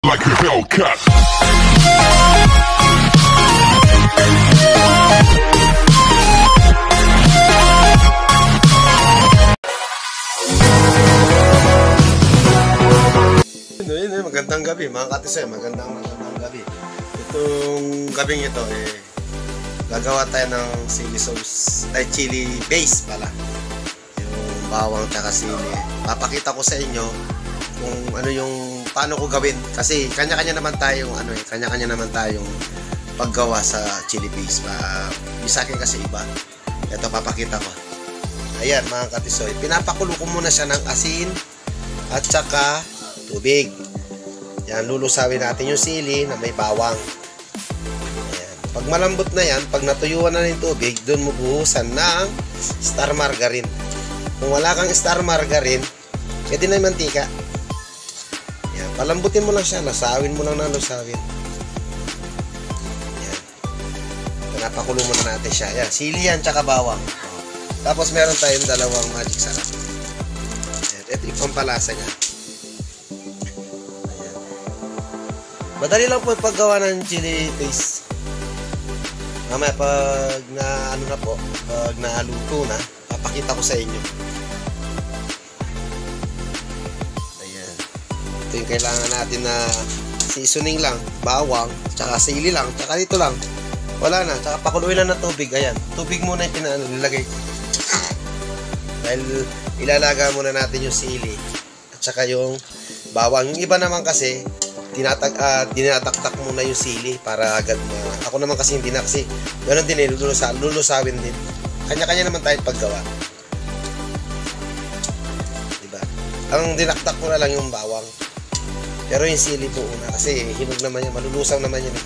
like a Hellcat. Magandang gabi mga katisay, magandang gabi. Itong gabing ito gagawa tayo ng chili sauce, ay chili base pala. Yung bawang tsaka sili. Papakita ko sa inyo kung ano yung paano ko gawin kasi kanya-kanya naman tayong kanya-kanya naman tayong paggawa sa chili base. Sa akin kasi iba. Ito papakita ko. Ayan mga katisoy, pinapakulo ko muna siya ng asin at saka tubig. Yan, lulusawin natin yung sili na may bawang. Ayan. Pag malambot na yan, pag natuyuan na ng tubig, doon mo buhusan ng star margarine. Kung wala kang star margarine, pwede na yung mantika. Ayan, palambutin mo lang siya, lusawin mo lang na lusawin. Ayan. Pinapakulo muna natin siya. Ayan, sili yan, tsaka bawang. Tapos meron tayong dalawang magic sarap. Ayan, ito yung pampalasa niya. Madali lang po paggawa ng chili paste. Mamaya pag pag naluto na, papakita ko sa inyo. Ayan. Ito yung kailangan natin na seasoning lang, bawang, tsaka sili lang, tsaka dito lang. Wala na, tsaka pakuluin lang ng tubig. Ayan, tubig muna yung nilagay ko. Dahil ilalaga muna natin yung sili at tsaka yung bawang. Yung iba naman kasi tinataktak muna yung sili para agad na. Ako naman kasi hindi na, kasi ganoon din lulusawin din. Kanya-kanya naman tayo paggawa. Diba? Ang dinaktak ko na lang yung bawang. Pero yung sili po una kasi hinog naman yan, malulusaw naman yan.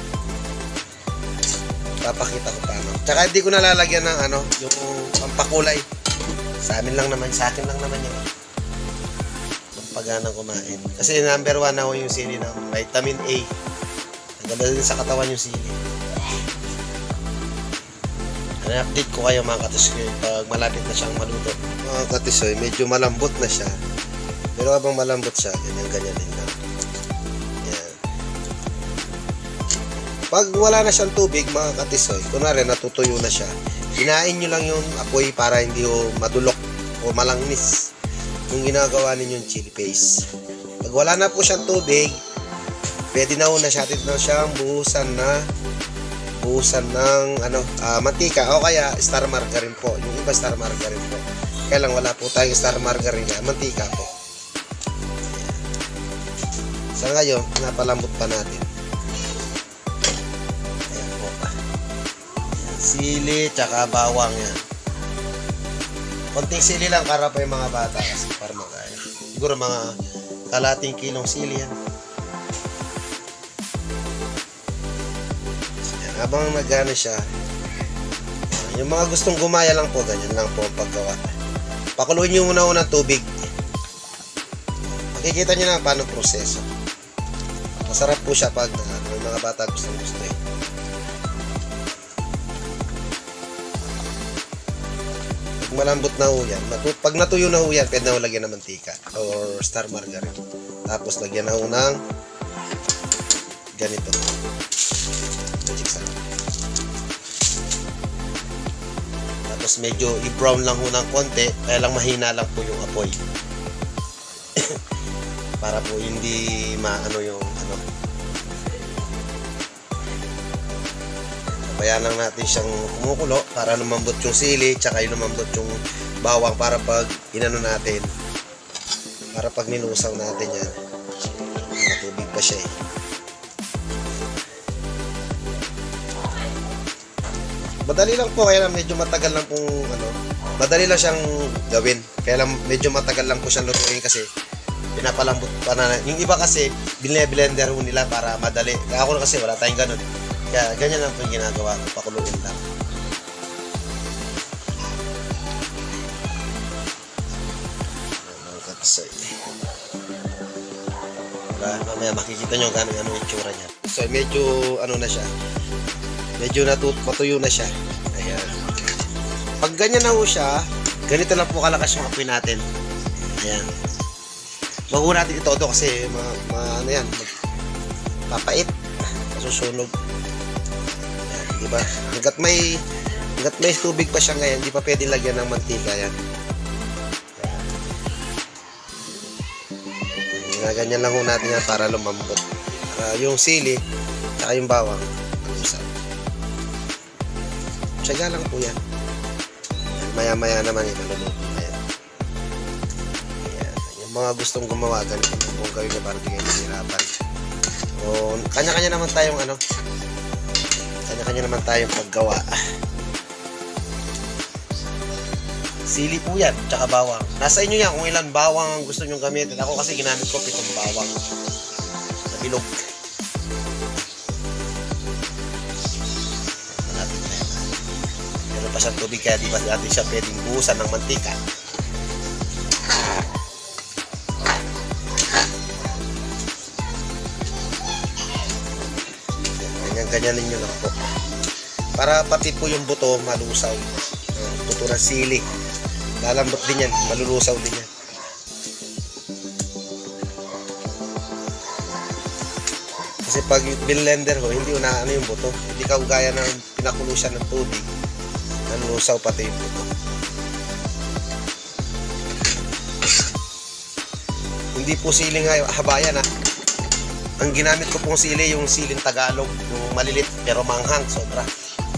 Papakita ko paano. Tsaka hindi ko nalalagyan ng yung pampakulay. Sa akin lang naman yan. Pagganang kumain. Kasi number 1 na yung sili ng vitamin A. Ang ganda din sa katawan yung sili. Update ko kayo mga katisoy pag malapit na siyang maluto. Mga katisoy, medyo malambot na siya. Pero habang malambot siya, ganyan din lang. Yan. Pag wala na siyang tubig mga katisoy, kunwari natutuyo na siya, hinain nyo lang yung apoy para hindi madulok o malangnis kung ginagawa ninyong chili paste. Pag wala na po siyang tubig, pwede na una siyang buhusan ng mantika o kaya star margarine po. Yung iba star margarine po. Kaya lang wala po tayong star margarine kaya mantika po. Sa ngayon, napalambot pa natin. Ayan po. Ayan, sili tsaka bawang yan. Konting sili lang para pa yung mga bata kasi para makain. Siguro mga kalating kilong sili yan. Yan. Habang nagano siya, yung mga gustong gumaya lang po, ganyan lang po ang paggawa. Pakuluin nyo muna ng tubig. Makikita nyo na paano proseso. Masarap po siya pag yung mga bata gusto eh. Malambot na ho yan. Pag natuyo na ho yan, pwede na ho lagyan ng mantika or star margarine. Tapos lagyan na ho ng ganito. Magic sarap. Tapos medyo i-brown lang ho ng konti, kaya lang mahina lang po yung apoy. Para po hindi Bayan lang natin siyang kumukulo para lumambot yung sili tsaka lumambot yung bawang para pag natin, para pag nilusaw natin yan, matubig pa siya Madali lang po, kaya lang medyo matagal lang pong madali lang siyang gawin. Kaya lang medyo matagal lang po siyang lutuin kasi pinapalambot pa na. Yung iba kasi blender ho nila para madali. Kaya ako kasi wala tayong ganun. Kaya ganyan lang po yung ginagawa ko, pakuluin lang. Mga katisay. Mamaya makikita nyo gano'n yung itsura niya. So medyo na siya. Medyo matuyo na siya. Ayan. Pag ganyan na ho siya, ganito lang po kalakas yung apoy natin. Ayan. Wag natin ito kasi papait, masusunog. Yan, di ba? Hanggat may tubig pa siya ngayon, hindi pa pwede lagyan ng mantika yan. Ganyan lang ho natin yan para lumambot. Yung sili, saka yung bawang, usap. Tiyaga lang po yan. Maya-maya naman yung maluluto na yan. Ayan. Yung mga gustong gumawa, ganito kung gawin na para di kayo mahirapan. O, kanya-kanya naman tayong kanya-kanya naman tayong paggawa. Sili po yan, tsaka bawang. Nasa inyo yan kung ilan bawang ang gusto nyong gamitin. Ako kasi ginamit ko 7 bawang na bilog. Malapit na yan. Meron pa siyang tubig kaya di ba natin siya pwedeng buhusan ng mantika. Ganyan ninyo lang po. Para pati po yung buto malusaw. Buto ng sili. Lalambot din yan, malulusaw din yan. Kasi pag blender ho, hindi unaano yung buto. Hindi ka ugaya ng pinakulo siya ng tubig. Malulusaw pati yung buto. Hindi po siling habayan ha. Ang ginamit ko pong sili, yung siling Tagalog, yung malilit pero manghang, sobra.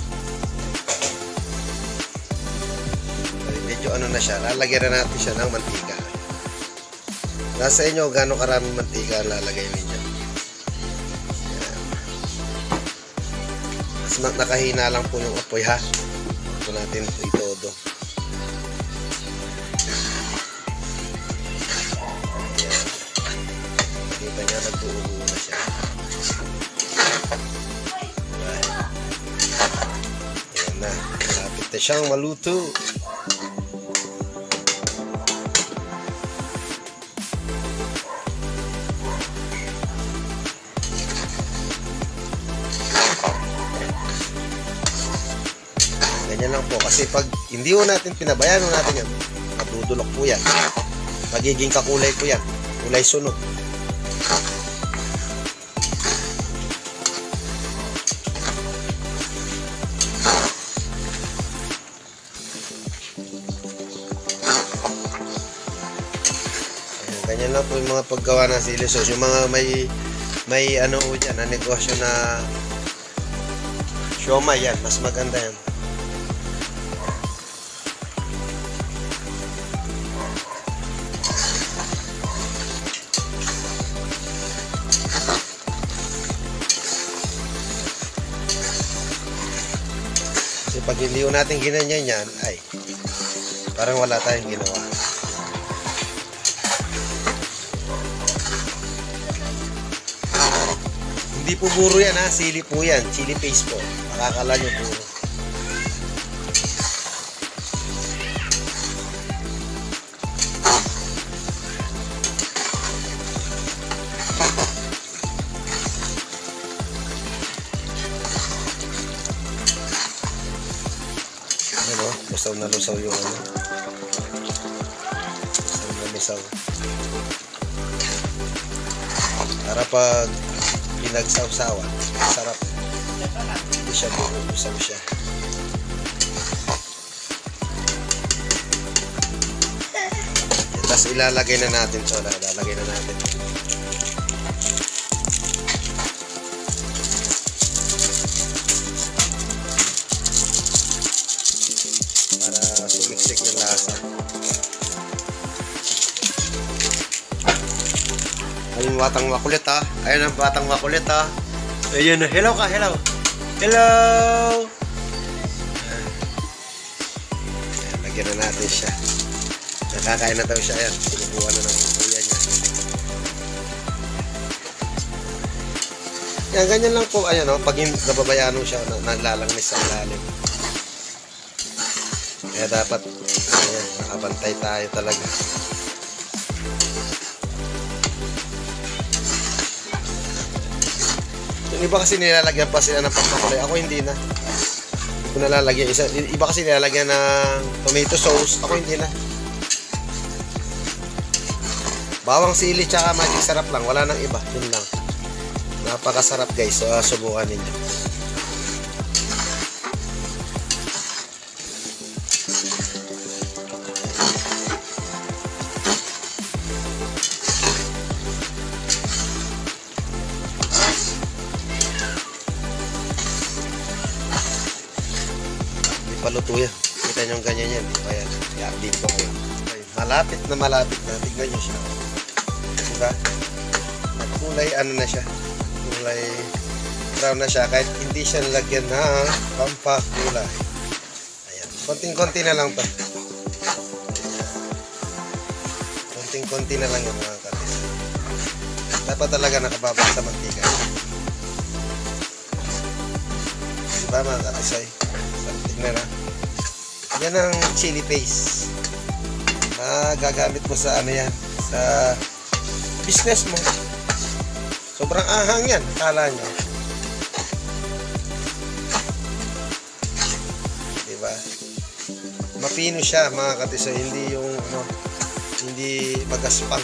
Ano na siya, lalagyan na natin siya ng mantika. Nasa inyo gaano karaming mantika ang lalagay ninyo. Mas nakahina lang po yung apoy ha. Ito natin itodo. Kita niya nagtuubo na siya. Ayan na, malapit na siyang maluto. Ganyan lang po kasi pag hindi ho natin pinabayaan ho natin yan, madudulok po yan, magiging kakulay po yan, kulay sunog. Ganyan lang po yung mga paggawa ng sili sauce. Yung mga may ano po dyan na negosyo na siomay yan, mas maganda yan. Pag hindi ko natin ginanyan yan, ay parang wala tayong ginawa. Hindi po buro yan ha, sili po yan, chili paste po. Makakala nyo buro. Lusaw na lusaw yung ano. Lusaw na lusaw. Para pag pinagsaw-sawan, sarap. Hindi siya lusaw siya. Tapos ilalagay na natin ito. Ilalagay na natin. Sumiksik yung lasa. Ayun batang makulit ha. Ayun ang batang makulit ha. Ayun na. Hello ka, hello. Hello. Ayan, lagyan na natin siya. Nakakain na daw siya. Ayan, sinubuhan na ng kuya niya. Yan, ganyan lang po. Ayan o, pag nababayaan mo siya, naglalangnis sa lalim. Kaya dapat ayan, nakabantay tayo talaga. Yung iba kasi nilalagyan pa sila ng pagkakulay. Ako hindi na. Hindi ko nalalagyan. Iba kasi nilalagyan ng tomato sauce. Ako hindi na. Bawang sili tsaka magic sarap lang. Wala nang iba. Yun lang. Napakasarap guys. So, subukan ninyo. Hindi pa luto yan. Kita nyo yung ganyan yan. Ayan. I-update ko kayo. Malapit na malapit na. Tignan nyo siya. Diba? Kulay ano na siya. Kulay brown na siya. Kahit hindi siya nalagyan na pampakulay. Ayan. Konting-konti na lang to. Konting-konti na lang yung mga katis. Dapat talaga nakababang sa mantika. Diba mga katisay? Tignan na. Yan ang chili paste. Gagamit mo sa ano yan. Sa business mo. Sobrang ahang yan. Akala nyo. Diba? Mapino siya mga katisay. Hindi yung ano, hindi magaspang.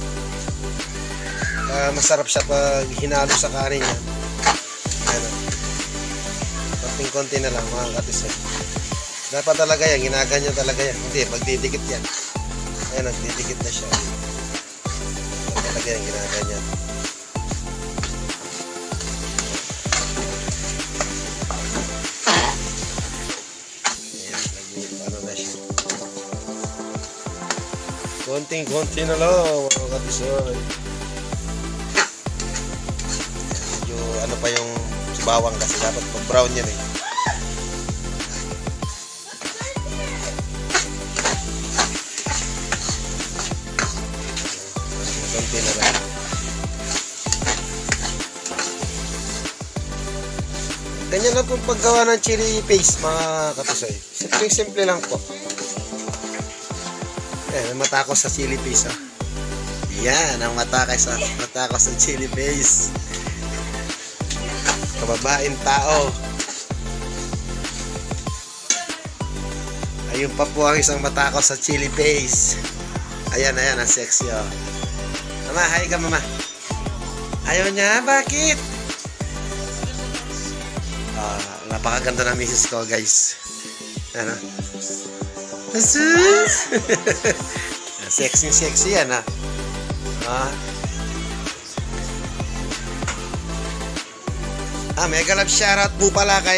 Masarap siya pag hinalo sa kanin yan. Ano. Konting-konti na lang mga katisay. Dapat talaga yan. Ginaganyan talaga yan. Hindi. Magdidikit yan. Ayan. Nagdidikit na siya. Dapat talaga yan. Ginaganyan. Konting-konti na lang mga katisoy. Medyo ano pa yung bawang kasi dapat mag-brown yan eh. Konting-konti na lang. Ganyan lang pong paggawa ng chili paste mga katisoy. Simple lang po. Ayan, matakos sa chili paste. Oh. Yan, ang matakos sa chili paste. Kababain tao. Ayun pa po ang isang matakos sa chili paste. Ayan, ang sexy. Oh. Mama, hi ka mama. Ayaw niya, bakit? Napakaganda ng misis ko guys. Ano? Asus! Sexy yan ha. Mega love shoutout po pala kay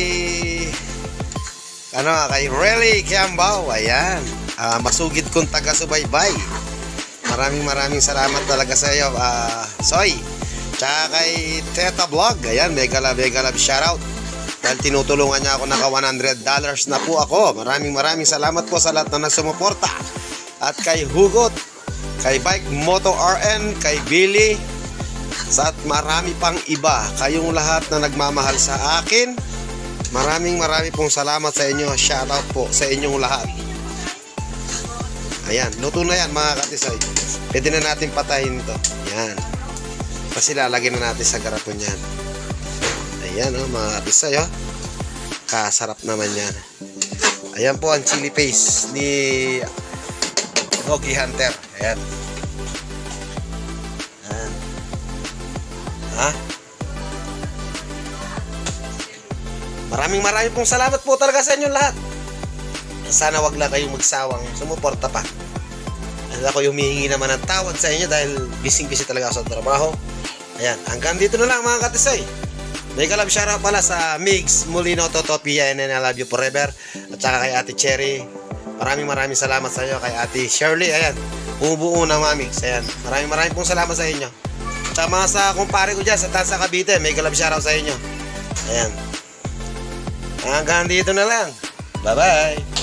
kay Relly Kiambao. Ayan. Masugid kong taga-subaybay. Maraming salamat talaga sa iyo, Soy. Tsaka kay Teta Vlog. Ayan, mega love shoutout. Dahil tinutulungan niya ako, naka $100 na po ako. Maraming salamat po sa lahat na nagsumuporta. At kay Hugot, kay Bike Moto RN, kay Billy, at marami pang iba. Kayong lahat na nagmamahal sa akin, maraming pong salamat sa inyo. Shoutout po sa inyong lahat. Ayan, luto na yan mga katisay. Pwede na natin patayin ito. Ayan. Kasi lalagyan na natin sa garapon yan. Ayan mga katisay. Kasarap naman yan. Ayan po ang chili paste ni Doggy Hunter. Ayan. Maraming pong salamat po talaga sa inyo lahat. Sana wag lang kayong magsawang sumuporta pa. Ako humihingi naman ng tawad sa inyo dahil busy talaga ako sa trabaho. Ayan, hanggang dito na lang mga katisay. Mega love shoutout pala sa Migs Molino Totopia and I love you forever. At saka kay Ate Cherry. Maraming salamat sa inyo. Kay Ate Shirley. Ayan, bumubuo ng mga Migs. Ayan, maraming pong salamat sa inyo. Tsaka mga sa kumpare ko dyan sa Tansa Cavite. Mega love shoutout sa inyo. Ayan. Hanggang dito na lang. Bye bye.